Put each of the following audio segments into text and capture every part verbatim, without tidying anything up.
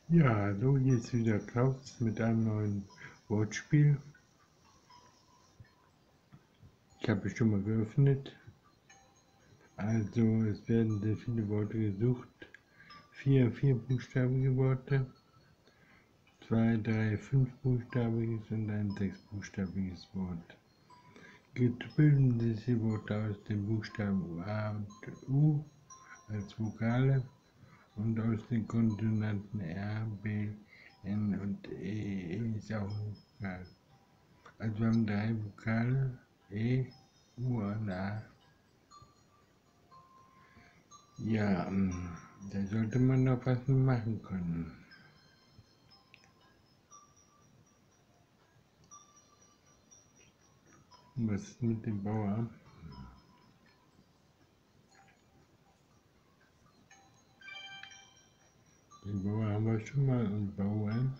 Ja, hallo, hier ist wieder Klaus mit einem neuen Wortspiel. Ich habe es schon mal geöffnet. Also, es werden sehr viele Worte gesucht. Vier, vier buchstabige Worte, zwei, drei, fünf buchstabiges und ein sechs buchstabiges Wort. Bilden diese Worte aus den Buchstaben A und U als Vokale und aus den Konsonanten R, B, N und E. E ist auch ein Vokal. Also wir haben drei Vokale, E, U und A. Ja, da sollte man noch was machen können. Was ist mit dem Bauer? Den Bauer haben wir schon mal und Bauern.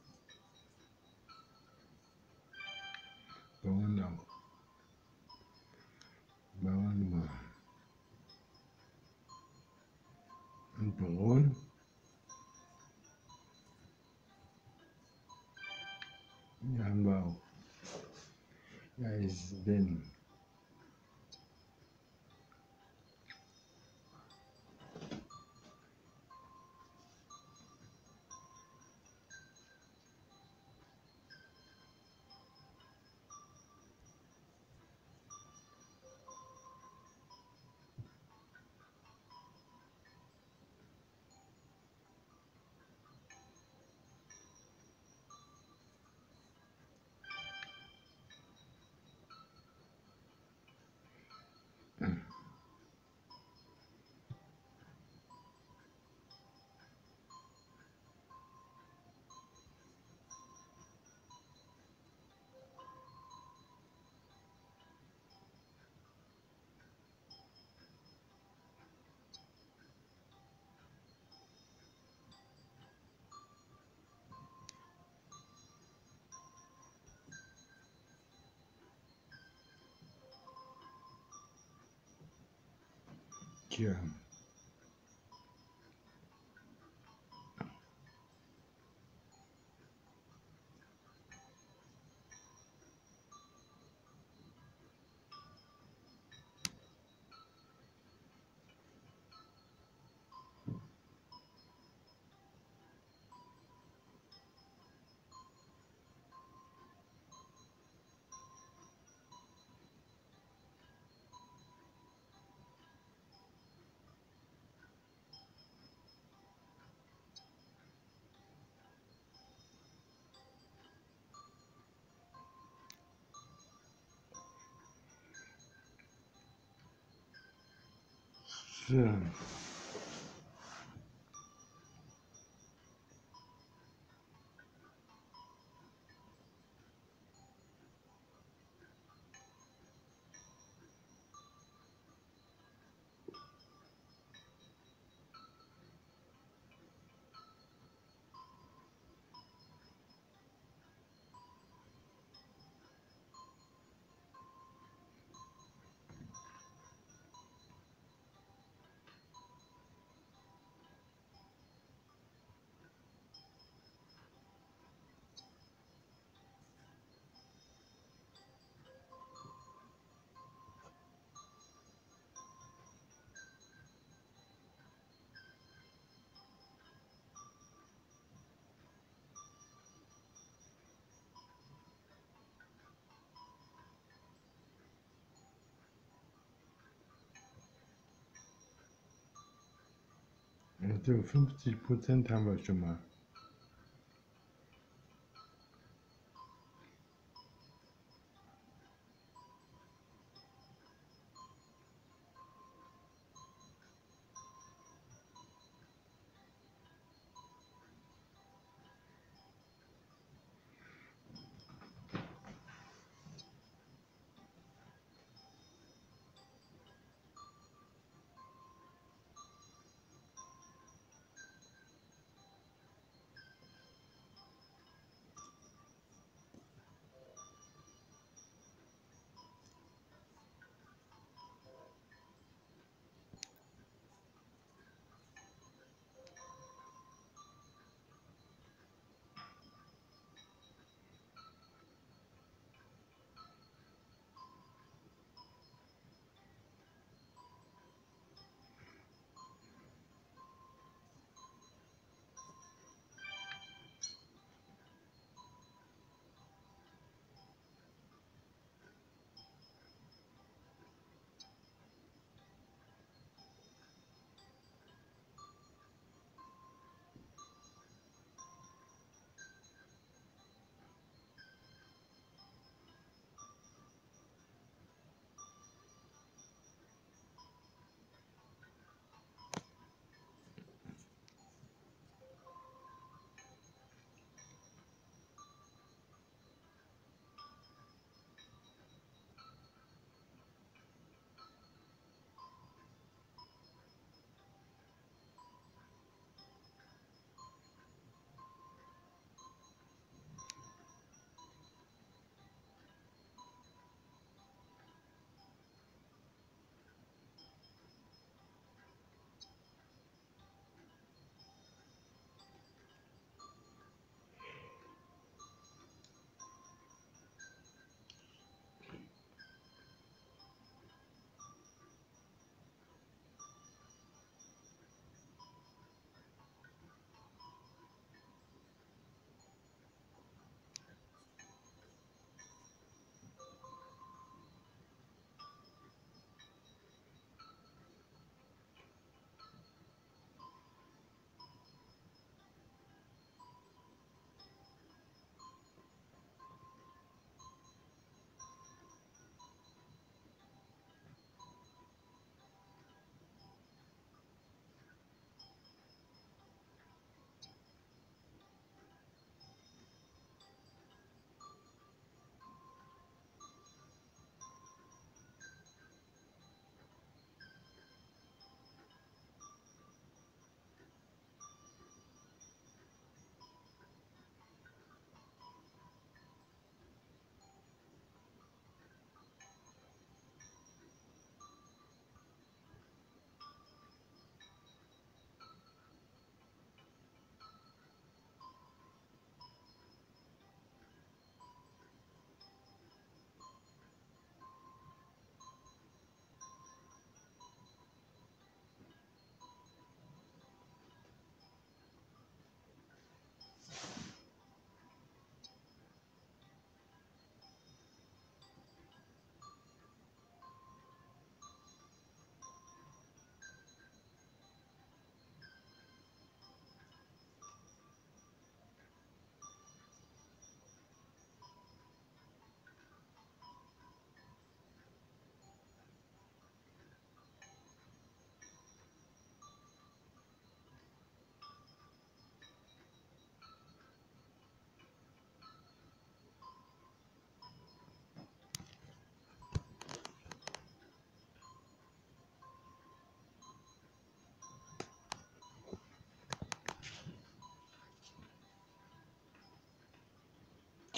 Bauern auch. Bauern immer. Und Braun? Ja, haben wir auch. Ja, ist denn. Tja. So. Also fünfzig Prozent haben wir schon mal.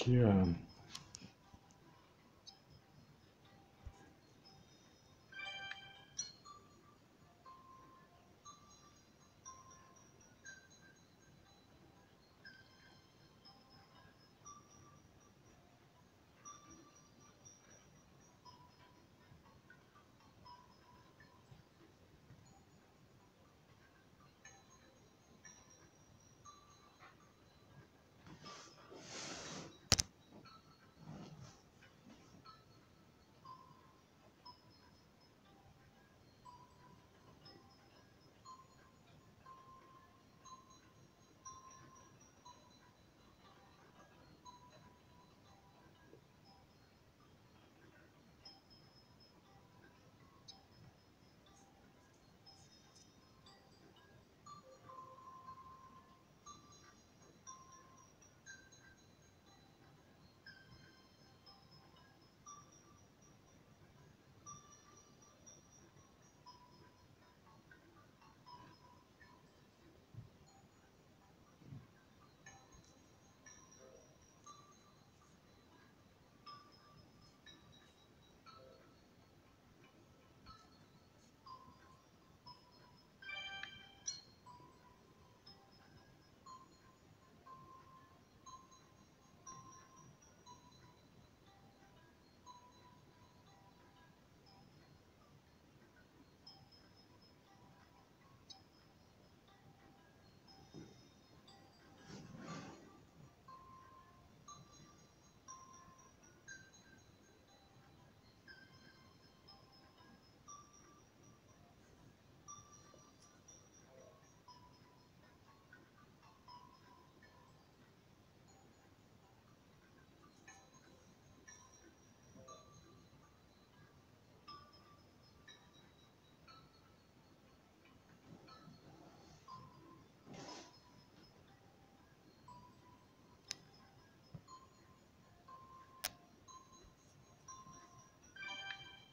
Ja,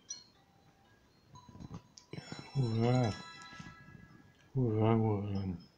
hurra, hurra, hurra.